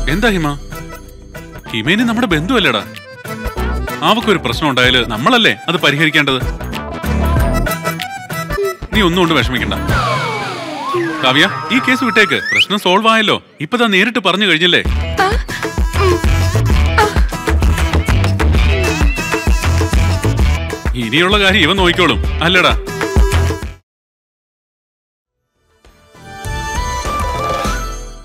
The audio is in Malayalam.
എന്താ ഹിമ? ഹിമേനി നമ്മുടെ ബന്ധുവല്ലേടാ. അവക്കൊരു പ്രശ്നം ഉണ്ടായാല് നമ്മളല്ലേ അത് പരിഹരിക്കേണ്ടത്. നീ ഒന്നും കൊണ്ട് വിഷമിക്കണ്ട കാവ്യ. ഈ കേസ് വിട്ടേക്ക്, പ്രശ്നം സോൾവ് ആയല്ലോ. ഇപ്പതാ നേരിട്ട് പറഞ്ഞു കഴിഞ്ഞില്ലേ. ഇനിയുള്ള കാര്യം ഇവൻ നോക്കിക്കോളും അല്ലടാ.